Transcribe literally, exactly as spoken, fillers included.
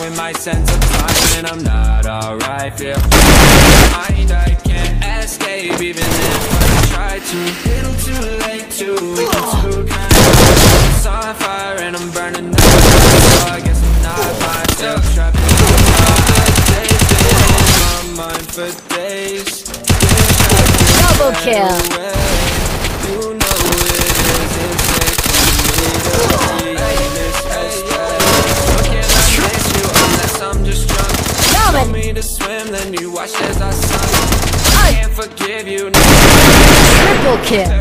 with my sense of time, and I'm not alright. Feel mind I can't escape, even if I try to. Little too late to, too kind of on fire, and I'm burning up. So I guess I'm not myself, trapped in my days, been in my mind for days. Double kill. You know it isn't safe for me to be this way. How can I miss you unless I'm just drunk? Tell me to swim, then you watch as I sunk. I can't forgive you. Triple kill.